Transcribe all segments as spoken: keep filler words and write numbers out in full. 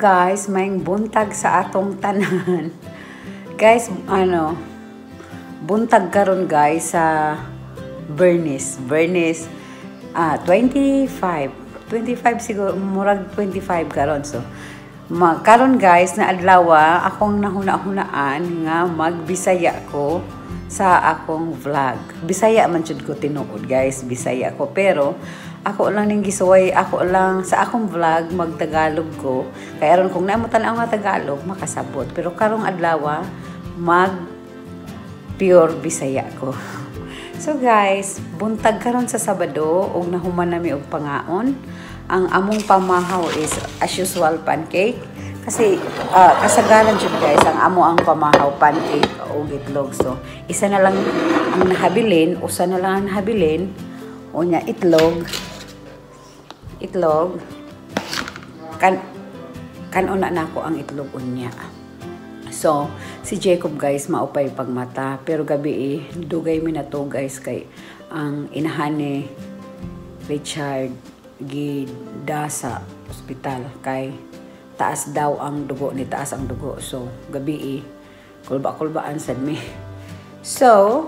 guys, may buntag sa atong tanan. Guys, ano, buntag karon guys sa Bernice. Bernice, ah, twenty-five. twenty-five siguro, murag twenty-five karon. So, ma karon guys, na adlaw akong nahuna-hunaan nga magbisaya ko sa akong vlog. Bisaya man jud ko tinuod guys, Bisaya ko. Pero ako lang ning gisuway, ako lang sa akong vlog magtagalog ko. Kaya aron kung naimo tan-aw nga Tagalog makasabot. Pero karong adlaw mag pure Bisaya ko. So guys, buntag karon sa Sabado ug nahuman nami og pangaon. Ang among pamahaw is as usual pancake. Kasi uh, kasagaran jud guys ang amo ang pamahaw pancake o itlog. So isa na lang ang nahabilin, usa na lang ang nahabilin. Unya itlog. Itlog. Kan kanuna nako ang itlog unya. So si Jacob guys maupay pagmata pero gabi eh, dugay mi na to guys kay ang inahani Richard gida sa ospital kay taas daw ang dugo ni taas ang dugo. So gabi eh, kulba-kulbaan sad mi. So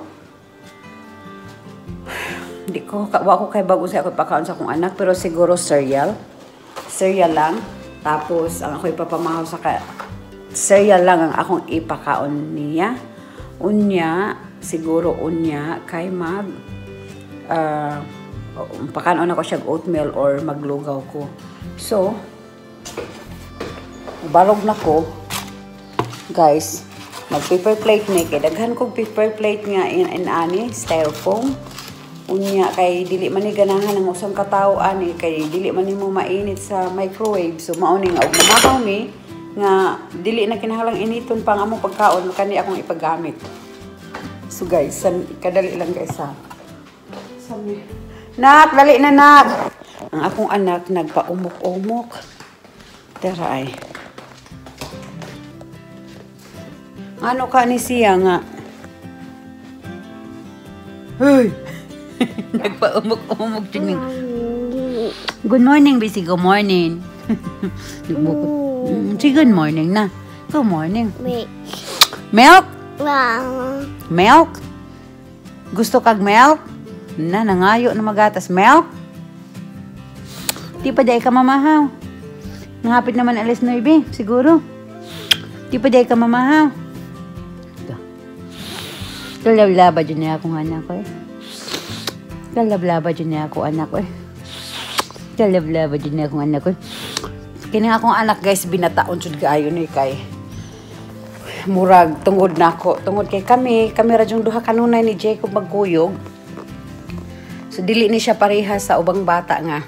di ko wa ko kay bago sa ako pakaon sa akong anak pero siguro cereal. Cereal lang. Tapos ang ako ipapamahaw sa ka cereal lang ang akong ipakaon niya. Unya siguro unya kay mag uh, pakaon ako siya oatmeal or maglugaw ko. So barog na ko guys, mag paper plate ni kay daghan kog paper plate nga in, in ani styrofoam. Unya kay dili man ni ganahan ang usang katawo ani kay dili man nimo mainit sa microwave. So mao ni nga og namahaw mi nga dili na kinahanglang initon pang among pagkaon kani akong ipagamit. So guys, san kadali lang guys ha. Sabi, nak, dali na nak. Ang akong anak nagpaumok-umok. Tara ay. Ano ka ni siya nga? Hey! Nagpaumok-umok din. Good morning, Bisi. Good morning. Si good morning na. Good morning. Milk. Milk? Wow. Milk? Gusto kag milk? Na, nangayo na magatas. Milk? Di pa day ka mamahaw. Nangapit naman alas nueve, siguro. Di pa day ka mamahaw. Kalablaba dyan niya akong anak ko eh. Kalablaba dyan niya ako anak ko eh. Kalablaba dyan niya akong anak ko eh. Kini akong anak guys, binataon sud kaayo ni kay murag tungod nako. Tungod kay kami, kami ra jung duha kanunay ni Jacob magkuyog. So dili ni siya pareha sa ubang bata nga.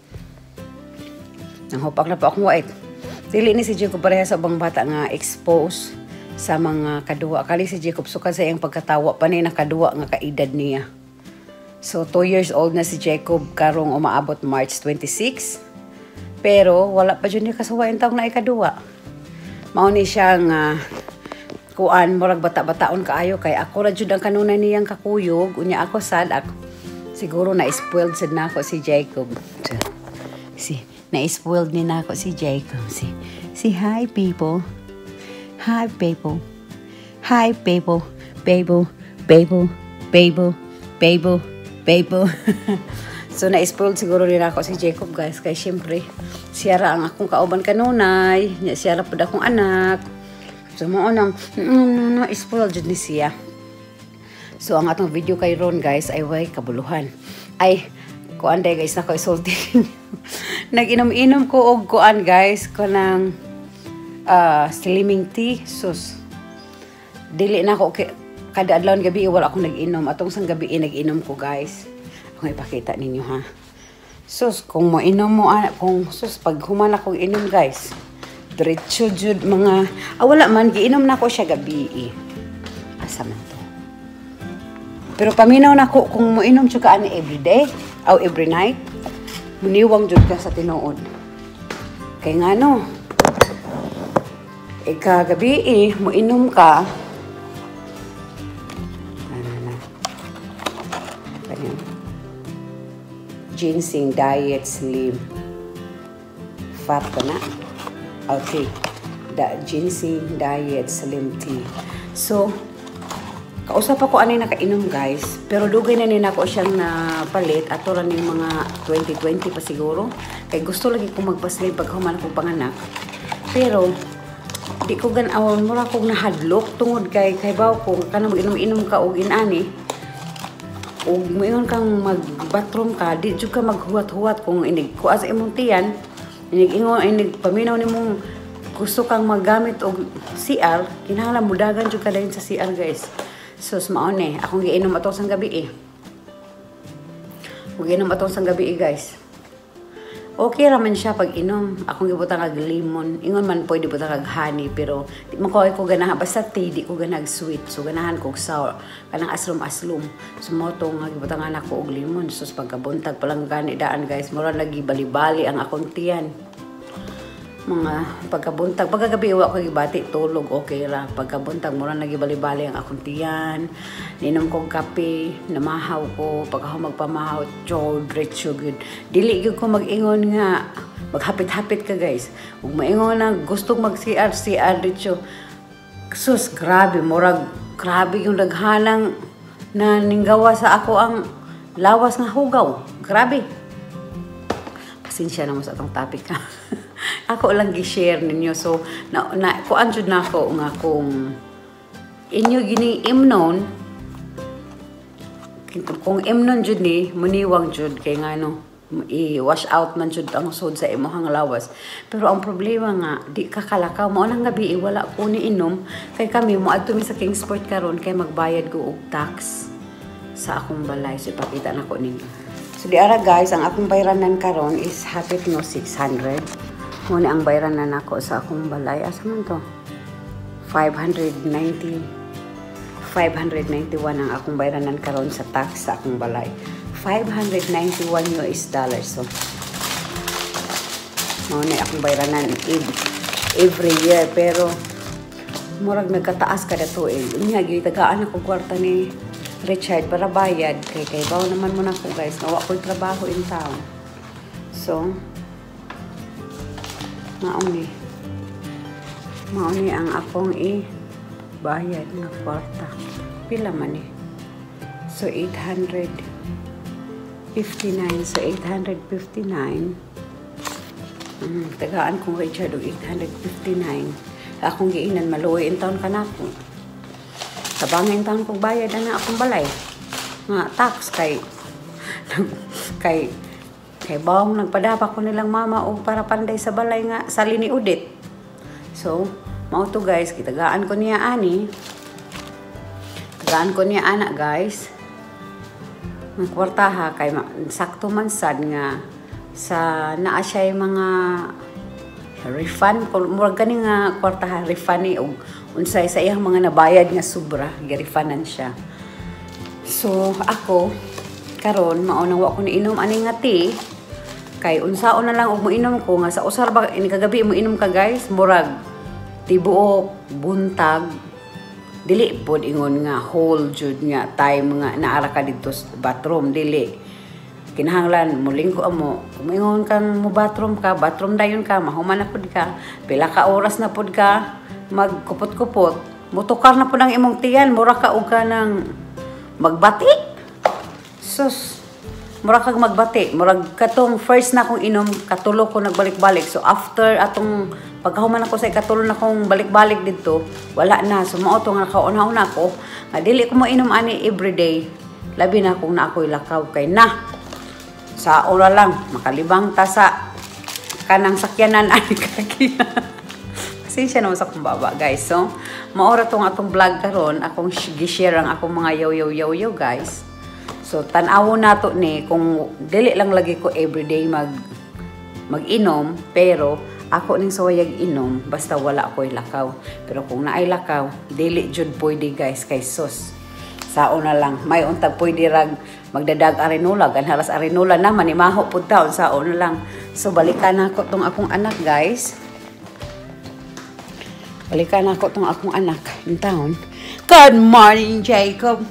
Nang hupak na pa akong wait. Dili ni si Jacob pareha sa ubang bata nga expose sa mga kaduwa. Kali si Jacob suka sa iyang pagkatawa pa ni nakaduwa nga kaedad niya. So two years old na si Jacob karong umaabot March twenty-six. Pero wala pa jud ni kasuwain taong na ikaduwa. Mao ni siya nga kuan murag bata-bataon kaayo kay ako ra jud ang kanunay niyang kakuyog. Unya ako sad ako. Siguro na-spoiled sad na ako si Jacob. So, si na-spoiled ni na ako si Jacob. Si si hi people. Hi people. Hi people. Babel, babel, babel, babel, babel. So na-spoiled siguro rin ako si Jacob guys. Kaya syempre, siya ra ang akong kauban kanunay. Siya ra pud akong anak. So maunang, no, no, spoiled jud ni siya. So ang atong video kay Ron guys ay way kabuluhan. Ay, kuan day guys nako isulti. Nag-inom-inom ko og kuan guys kanang uh, slimming tea. Sus. Dili na ako kada adlaw gabi wala akong nag-inom. Atong sang gabi nag-inom ko guys. Akong ipakita ninyo ha. Sus, kung mo inom mo kung sus pag human akong inom guys. Diretso jud mga ah, wala man giinom na ko siya gabi. Eh. Asa man to? Pero paminaw na ko kung mo inom jud ka ani every day or every night. Muniwang jud ka sa tinuod. Kay ngano? Ika gabi eh, mo inom ka. Ano na? Ganyan. Ginseng diet slim. Fat ka na. Okay. Da ginseng diet slim tea. So, kausap ako anay nakainom guys, pero dugay na nina ko siyang na palit ato ra ning mga twenty twenty pa siguro. Kay gusto lagi ko magpa-slim pag human akong panganak. Pero di ko gan-awon mura kog nahadlok tungod kay kay baw ko kanang mag-inom-inom ka og inani. Og moingon kang mag-bathroom ka, di jud ka maghuwat-huwat kung inig ko as imong tiyan, inig ingon inig paminaw nimong gusto kang maggamit og C R, kinahanglan mudagan jud ka dayon sa C R guys. So, smaon eh. Akong giinom ato sang gabi eh. Kung giinom ato sang gabi eh, guys. Okay raman siya pag inom. Akong gibutang ag lemon. Ingon man pwede butang ag honey. Pero, di man ko ko ganahan. Basta tea, di ko ganag sweet. So, ganahan ko sour. Kanang aslom-aslom. So, mo to nga gibutang anak ko og lemon. So, pagkabuntag palang gani daan, guys. Mura lagi bali-bali ang akong tiyan. Mga pagkabuntag, pagkagabi wa ko gibati tulog okay ra. Pagkabuntag mura nagibali-bali ang akong tiyan. Ninom kong kape, namahaw ko, pagka magpamahaw, cho diretso good. Dili gyud ko mag-ingon nga maghapit-hapit ka guys. Ug maingon na gusto mag-C R C R diretso. Sus grabe murag grabe yung daghanang na ninggawa sa ako ang lawas nga hugaw. Grabe. Pasensya na mo sa atong topic ha. Ako lang gi-share ninyo. So, na, na, kuan jud na ako nga kung inyo gini imnon, kung imnon jud ni, muniwang jud, kay nga no, i-wash out man jud ang sod sa imuhang lawas. Pero ang problema nga, di kakalakaw. Mao nang gabi, eh, wala ko ni inom. Kay kami, mo adto mi sa Kingsport karon kay magbayad ko og tax sa akong balay. So, ipakita na ko ninyo. So, di ara guys, ang akong bayranan karon is hapit no six hundred. Muna ang bayran na nako sa akong balay. Asa man to? five ninety. five ninety-one ang akong bayranan karon sa tax sa akong balay. five ninety-one U S dollars. So, muna akong bayranan every year. Pero, murag nagkataas kada tuig. Unya, gitagaan ako kwarta ni Richard para bayad. Kay kay baw naman muna ko guys. Nawa ko'y trabaho in town. So, mauni mauni ang akong i-bayad na kwarta. Pila man eh. So, eight hundred fifty-nine. So, eight hundred fifty-nine. Um, tagaan kong Richard o eight hundred fifty-nine. Akong giinan, maluwi in taon ka na ako. Tabangin taon kong bayad na akong balay. Nga, tax kay kay Kay bawang nagpadapa ko nilang mama o para panday sa balay nga sali ni Udit. So, mao to guys, kitagaan ko niya ani. Tagaan ko niya ana guys. Ng kwartaha kay sakto man sad nga sa naa siya mga refund ko murag kani nga kwartaha refund ni og unsay sa iyang mga nabayad nga sobra, gi-refundan siya. So, ako karon mao nang wa ko ni inom ani nga tea. Kay unsaon na lang og moinom ko nga sa usar ba ini kagabi mo inom ka guys murag tibuok buntag dili pod ingon nga whole jud nga time nga naara ka didto sa bathroom dili kinahanglan mulingko amo moingon kang mo bathroom ka bathroom dayon ka mahuman na pod ka pila ka oras na pod ka magkupot-kupot mutukar na pod ang imong tiyan mura ka og kanang magbati sus mura kag magbati, murag katong first na akong inom, katulo ko nagbalik-balik. So after atong pagkahuman ako sa katulo na akong balik-balik dito, wala na. So mao to nga nakauna-una ko, nga dili ko mo inom ani everyday. Labi na kung na ako'y lakaw kay na. Sa ora lang, makalibang ta sa kanang sakyanan ani kaki. Pasensya naman sa akong baba guys. So, maora tong atong vlog karon, akong gi-share ang akong mga yaw-yaw-yaw-yaw guys. So, tan-awon nato ni kung dili lang lagi ko everyday mag mag-inom, pero ako ning sawayag inom basta wala ako'y lakaw. Pero kung naay lakaw, dili jud pwede guys kay sus. Sao na lang, may untag pwede rag magdadag arenola, ganharas arenola na manimaho pud taon sao na lang. So balikan nako tong akong anak guys. Balikan nako tong akong anak in town. Good morning, Jacob.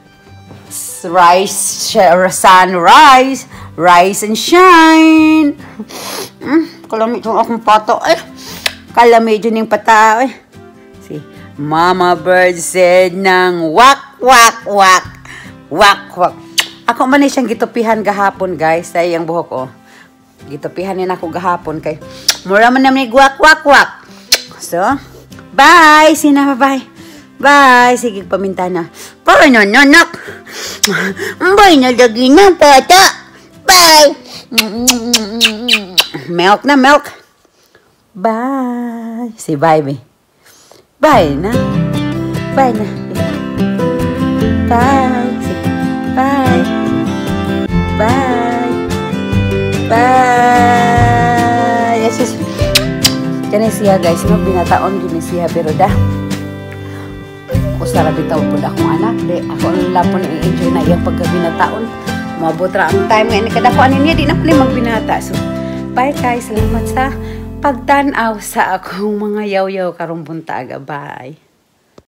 Rise, sunrise, rise and shine. Mm, kalamit yung akong pato. Eh, Kala medyo ning pata. Eh. Si Mama Bird said ng wak, wak, wak. Wak, wak. Ako man eh siyang gitupihan gahapon, guys. Sa iyang buhok, oh. Gitupihan niya ako gahapon kay mura man namin wak, wak, wak. So, bye! Sina, bye! Bye! Sige, paminta na. Paano, nanak? Bye na lagi na, pata! Bye! Milk na, milk! Bye! Si bye, be. Bye na. Bye na. Bye. Sige. Bye. Bye. Bye. Yes, yes. Kani siya, guys. No, binataon gini siya. Pero dah. Ako sarap bitaw po na akong anak. Di, ako lang po na-enjoy na iyang pagkabinataon. Mabot ra ang time ngayon. Kadakuan niya, di na pala magbinata. So, bye guys. Salamat sa pagtanaw sa akong mga yaw-yaw karong buntaga. Bye.